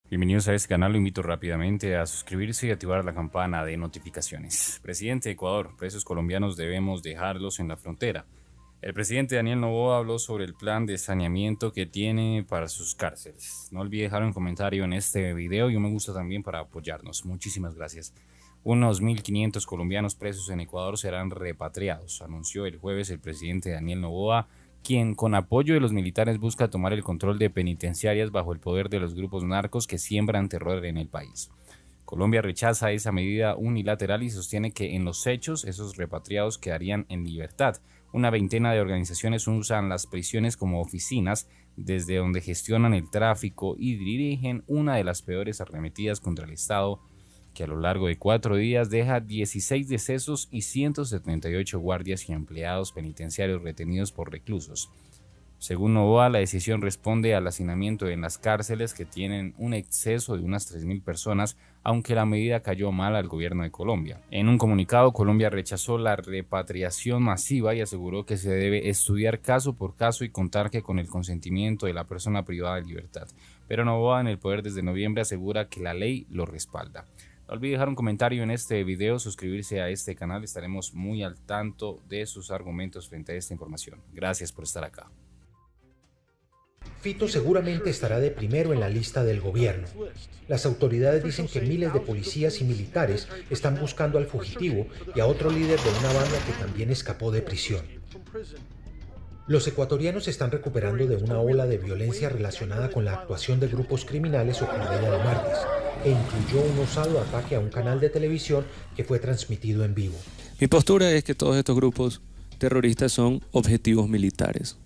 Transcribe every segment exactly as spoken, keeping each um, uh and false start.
Bienvenidos a este canal, lo invito rápidamente a suscribirse y activar la campana de notificaciones. Presidente de Ecuador, presos colombianos debemos dejarlos en la frontera. El presidente Daniel Noboa habló sobre el plan de saneamiento que tiene para sus cárceles. No olvide dejar un comentario en este video y un me gusta también para apoyarnos. Muchísimas gracias. Unos mil quinientos colombianos presos en Ecuador serán repatriados, anunció el jueves el presidente Daniel Noboa, quien con apoyo de los militares busca tomar el control de penitenciarias bajo el poder de los grupos narcos que siembran terror en el país. Colombia rechaza esa medida unilateral y sostiene que en los hechos esos repatriados quedarían en libertad. Una veintena de organizaciones usan las prisiones como oficinas desde donde gestionan el tráfico y dirigen una de las peores arremetidas contra el Estado, que a lo largo de cuatro días deja dieciséis decesos y ciento setenta y ocho guardias y empleados penitenciarios retenidos por reclusos. Según Noboa, la decisión responde al hacinamiento en las cárceles que tienen un exceso de unas tres mil personas, aunque la medida cayó mal al gobierno de Colombia. En un comunicado, Colombia rechazó la repatriación masiva y aseguró que se debe estudiar caso por caso y contar que con el consentimiento de la persona privada de libertad. Pero Noboa, en el poder desde noviembre, asegura que la ley lo respalda. No olvide dejar un comentario en este video, suscribirse a este canal, estaremos muy al tanto de sus argumentos frente a esta información. Gracias por estar acá. Fito seguramente estará de primero en la lista del gobierno. Las autoridades dicen que miles de policías y militares están buscando al fugitivo y a otro líder de una banda que también escapó de prisión. Los ecuatorianos se están recuperando de una ola de violencia relacionada con la actuación de grupos criminales ocurrida el martes, que incluyó un osado ataque a un canal de televisión que fue transmitido en vivo. Mi postura es que todos estos grupos terroristas son objetivos militares.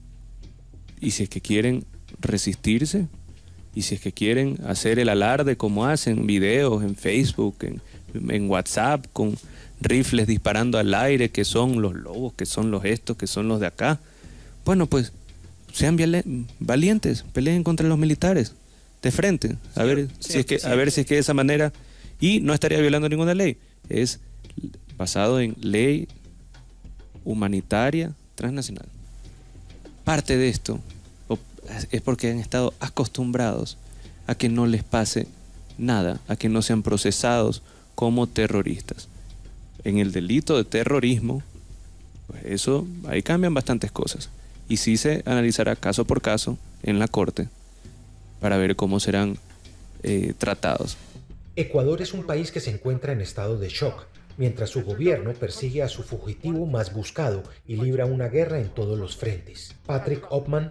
Y si es que quieren resistirse, y si es que quieren hacer el alarde como hacen videos en Facebook, en, en WhatsApp, con rifles disparando al aire, que son los lobos, que son los estos, que son los de acá, bueno, pues sean valientes, peleen contra los militares de frente, a ver si es que a ver si es que de esa manera, y no estaría violando ninguna ley, es basado en ley humanitaria transnacional. Parte de esto es porque han estado acostumbrados a que no les pase nada, a que no sean procesados como terroristas. En el delito de terrorismo, pues eso, ahí cambian bastantes cosas. Y sí se analizará caso por caso en la corte para ver cómo serán eh, tratados. Ecuador es un país que se encuentra en estado de shock, mientras su gobierno persigue a su fugitivo más buscado y libra una guerra en todos los frentes. Patrick Opman,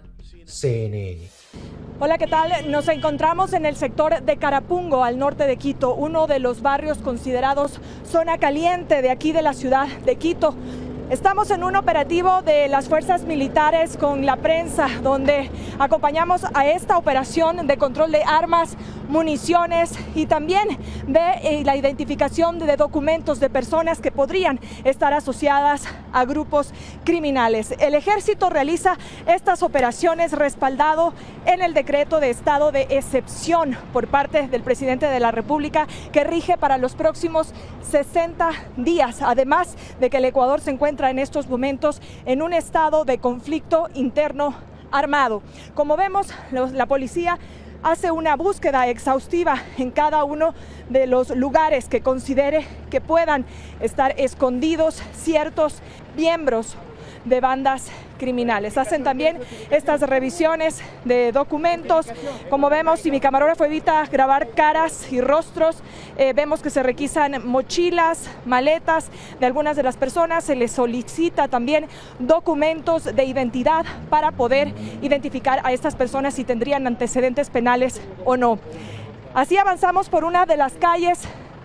C N N. Hola, ¿qué tal? Nos encontramos en el sector de Carapungo, al norte de Quito, uno de los barrios considerados zona caliente de aquí de la ciudad de Quito. Estamos en un operativo de las fuerzas militares con la prensa, donde acompañamos a esta operación de control de armas, municiones y también de eh, la identificación de documentos de personas que podrían estar asociadas a grupos criminales. El ejército realiza estas operaciones respaldado en el decreto de estado de excepción por parte del presidente de la República, que rige para los próximos sesenta días, además de que el Ecuador se encuentra en estos momentos en un estado de conflicto interno armado. Como vemos, los, la policía hace una búsqueda exhaustiva en cada uno de los lugares que considere que puedan estar escondidos ciertos miembros de bandas criminales. Hacen también estas revisiones de documentos. Como vemos, si mi camarógrafo evita grabar caras y rostros, eh, vemos que se requisan mochilas, maletas de algunas de las personas. Se les solicita también documentos de identidad para poder identificar a estas personas si tendrían antecedentes penales o no. Así avanzamos por una de las calles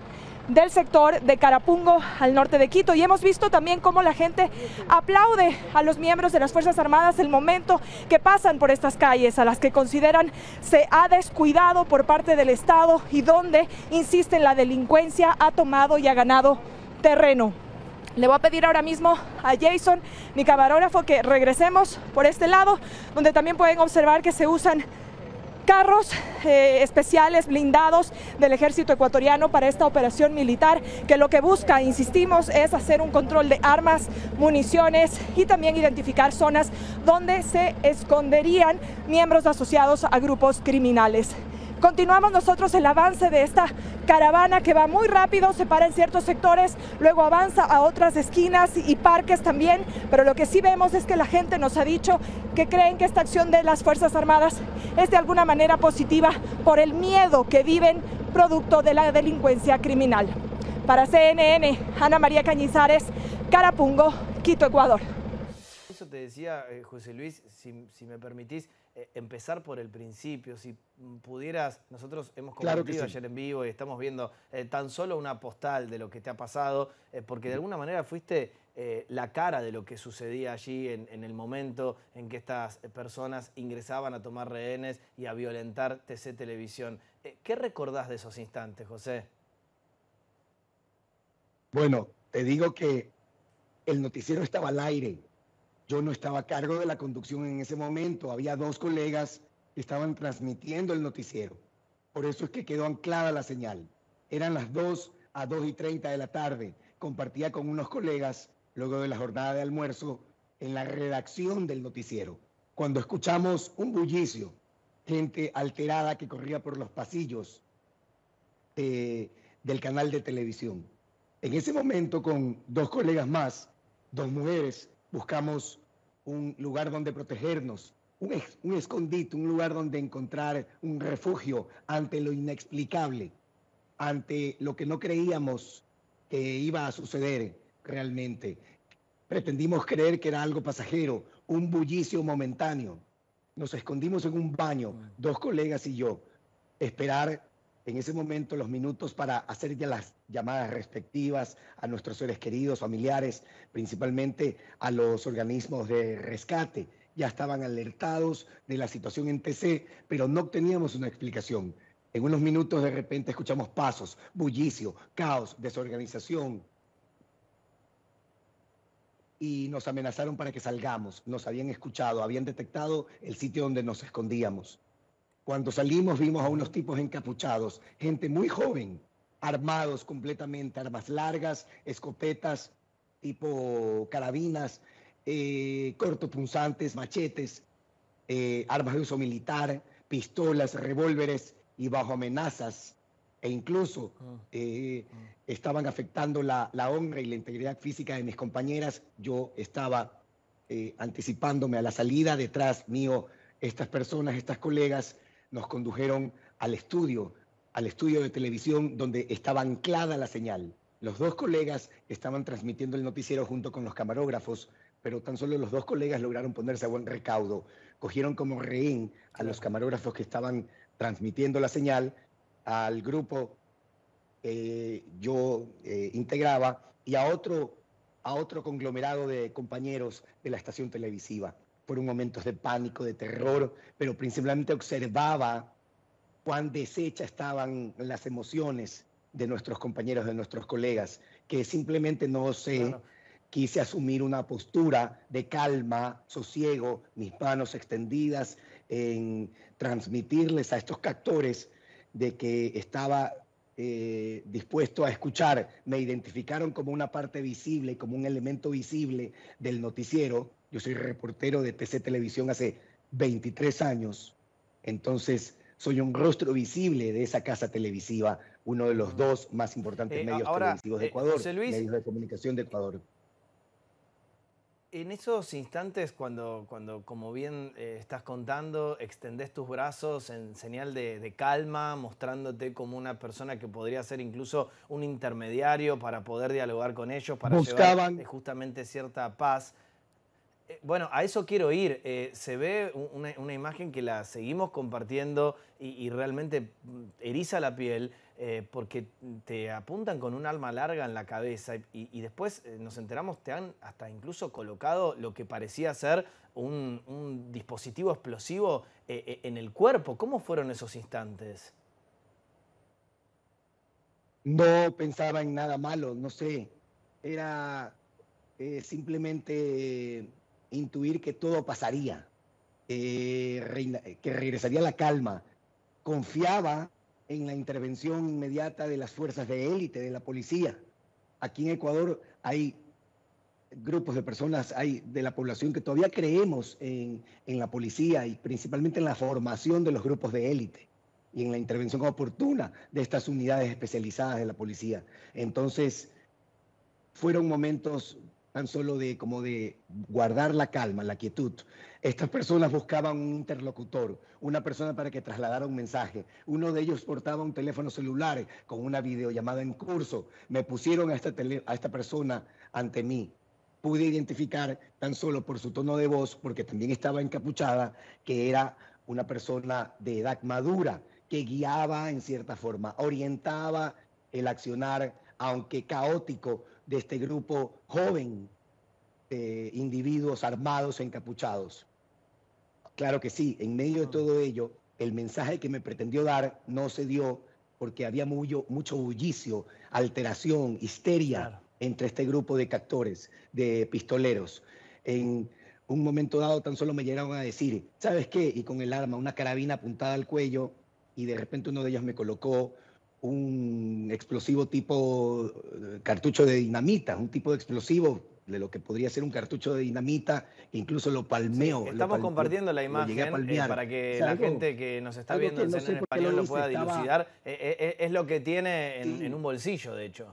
del sector de Carapungo, al norte de Quito, y hemos visto también cómo la gente aplaude a los miembros de las Fuerzas Armadas el momento que pasan por estas calles, a las que consideran se ha descuidado por parte del Estado y donde, insisten, la delincuencia ha tomado y ha ganado terreno. Le voy a pedir ahora mismo a Jason, mi camarógrafo, que regresemos por este lado, donde también pueden observar que se usan carros eh, especiales blindados del ejército ecuatoriano para esta operación militar, que lo que busca, insistimos, es hacer un control de armas, municiones y también identificar zonas donde se esconderían miembros asociados a grupos criminales. Continuamos nosotros el avance de esta caravana que va muy rápido, se para en ciertos sectores, luego avanza a otras esquinas y parques también, pero lo que sí vemos es que la gente nos ha dicho que creen que esta acción de las Fuerzas Armadas es de alguna manera positiva por el miedo que viven producto de la delincuencia criminal. Para C N N, Ana María Cañizares, Carapungo, Quito, Ecuador. Eso te decía, eh, José Luis, si, si me permitís, eh, empezar por el principio, si pudieras, nosotros hemos compartido claro sí. ayer en vivo y estamos viendo eh, tan solo una postal de lo que te ha pasado, eh, porque de alguna manera fuiste eh, la cara de lo que sucedía allí en, en el momento en que estas personas ingresaban a tomar rehenes y a violentar T C Televisión. Eh, ¿Qué recordás de esos instantes, José? Bueno, te digo que el noticiero estaba al aire. Yo no estaba a cargo de la conducción en ese momento. Había dos colegas que estaban transmitiendo el noticiero. Por eso es que quedó anclada la señal. Eran las dos a dos y treinta de la tarde. Compartía con unos colegas, luego de la jornada de almuerzo, en la redacción del noticiero. Cuando escuchamos un bullicio, gente alterada que corría por los pasillos de, del canal de televisión. En ese momento, con dos colegas más, dos mujeres, buscamos un lugar donde protegernos, un, ex, un escondite, un lugar donde encontrar un refugio ante lo inexplicable, ante lo que no creíamos que iba a suceder realmente. Pretendimos creer que era algo pasajero, un bullicio momentáneo. Nos escondimos en un baño, dos colegas y yo, esperar en ese momento los minutos para hacer ya las llamadas respectivas a nuestros seres queridos, familiares, principalmente a los organismos de rescate. Ya estaban alertados de la situación en T C, pero no teníamos una explicación. En unos minutos de repente escuchamos pasos, bullicio, caos, desorganización. Y nos amenazaron para que salgamos. Nos habían escuchado, habían detectado el sitio donde nos escondíamos. Cuando salimos vimos a unos tipos encapuchados, gente muy joven, armados completamente, armas largas, escopetas, tipo carabinas, eh, cortopunzantes, machetes, eh, armas de uso militar, pistolas, revólveres y bajo amenazas. E incluso eh, estaban afectando la, la honra y la integridad física de mis compañeras. Yo estaba eh, anticipándome a la salida, detrás mío estas personas, estas colegas, nos condujeron al estudio, al estudio de televisión donde estaba anclada la señal. Los dos colegas estaban transmitiendo el noticiero junto con los camarógrafos, pero tan solo los dos colegas lograron ponerse a buen recaudo. Cogieron como rehén a los camarógrafos que estaban transmitiendo la señal, al grupo que yo eh, integraba y a otro, a otro conglomerado de compañeros de la estación televisiva. Fueron momentos de pánico, de terror, pero principalmente observaba cuán deshechas estaban las emociones de nuestros compañeros, de nuestros colegas, que simplemente no sé, claro. Quise asumir una postura de calma, sosiego, mis manos extendidas en transmitirles a estos captores de que estaba eh, dispuesto a escuchar. Me identificaron como una parte visible, como un elemento visible del noticiero. Yo soy reportero de T C Televisión hace veintitrés años, entonces soy un rostro visible de esa casa televisiva, uno de los dos más importantes eh, medios ahora, televisivos de Ecuador, eh, José Luis, medios de comunicación de Ecuador. En esos instantes, cuando, cuando como bien eh, estás contando, extendés tus brazos en señal de, de calma, mostrándote como una persona que podría ser incluso un intermediario para poder dialogar con ellos, para Buscaban. llevar eh, justamente cierta paz. Eh, bueno, a eso quiero ir. Eh, se ve una, una imagen que la seguimos compartiendo y, y realmente eriza la piel eh, porque te apuntan con un arma larga en la cabeza y, y después eh, nos enteramos, te han hasta incluso colocado lo que parecía ser un, un dispositivo explosivo eh, eh, en el cuerpo. ¿Cómo fueron esos instantes? No pensaba en nada malo, no sé. Era eh, simplemente intuir que todo pasaría, eh, reina, que regresaría la calma. Confiaba en la intervención inmediata de las fuerzas de élite, de la policía. Aquí en Ecuador hay grupos de personas, hay de la población que todavía creemos en, en la policía y principalmente en la formación de los grupos de élite. y en la intervención oportuna de estas unidades especializadas de la policía. Entonces, fueron momentos tan solo de como de guardar la calma, la quietud. Estas personas buscaban un interlocutor, una persona para que trasladara un mensaje. Uno de ellos portaba un teléfono celular con una videollamada en curso. Me pusieron a esta, tele, a esta persona ante mí. Pude identificar tan solo por su tono de voz, porque también estaba encapuchada, que era una persona de edad madura, que guiaba en cierta forma, orientaba el accionar, aunque caótico, de este grupo joven de individuos armados, encapuchados. Claro que sí, en medio de todo ello, el mensaje que me pretendió dar no se dio porque había mucho, mucho bullicio, alteración, histeria claro. entre este grupo de captores, de pistoleros. En un momento dado tan solo me llegaron a decir, ¿sabes qué? Y con el arma, una carabina apuntada al cuello, y de repente uno de ellos me colocó un explosivo tipo cartucho de dinamita, un tipo de explosivo de lo que podría ser un cartucho de dinamita, que incluso lo palmeo. Sí, estamos lo compartiendo la imagen eh, para que la algo, gente que nos está viendo en no sé español lo, lo pueda estaba... dilucidar. Eh, eh, es lo que tiene en, sí. en un bolsillo, de hecho.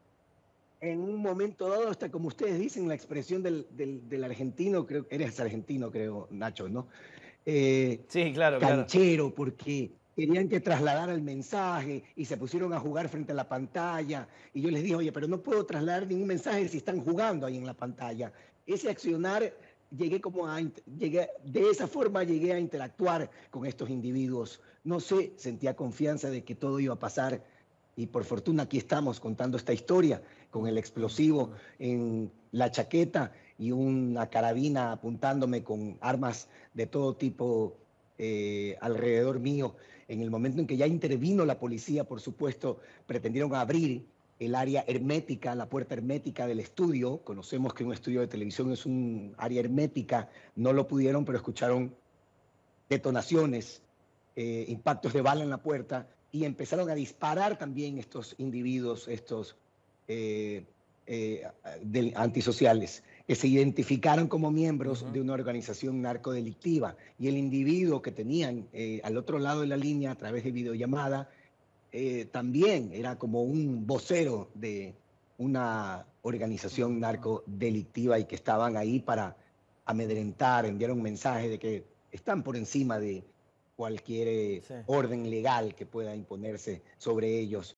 En un momento dado, hasta como ustedes dicen, la expresión del, del, del argentino, creo que eres argentino, creo, Nacho, ¿no? Eh, sí, claro, canchero, claro. porque querían que trasladara el mensaje y se pusieron a jugar frente a la pantalla. Y yo les dije, oye, pero no puedo trasladar ningún mensaje si están jugando ahí en la pantalla. Ese accionar, llegué como a, llegué, de esa forma llegué a interactuar con estos individuos. No sé, sentía confianza de que todo iba a pasar. Y por fortuna aquí estamos contando esta historia con el explosivo en la chaqueta y una carabina apuntándome con armas de todo tipo eh, alrededor mío. En el momento en que ya intervino la policía, por supuesto, pretendieron abrir el área hermética, la puerta hermética del estudio. Conocemos que un estudio de televisión es un área hermética. No lo pudieron, pero escucharon detonaciones, eh, impactos de bala en la puerta y empezaron a disparar también estos individuos, estos eh, eh, de, antisociales, que se identificaron como miembros uh-huh. de una organización narcodelictiva. Y el individuo que tenían eh, al otro lado de la línea a través de videollamada eh, también era como un vocero de una organización narcodelictiva y que estaban ahí para amedrentar, enviar un mensaje de que están por encima de cualquier eh, sí. orden legal que pueda imponerse sobre ellos.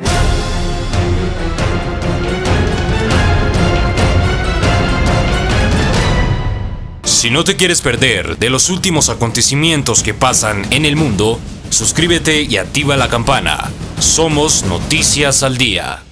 Si no te quieres perder de los últimos acontecimientos que pasan en el mundo, suscríbete y activa la campana. Somos Noticias al Día.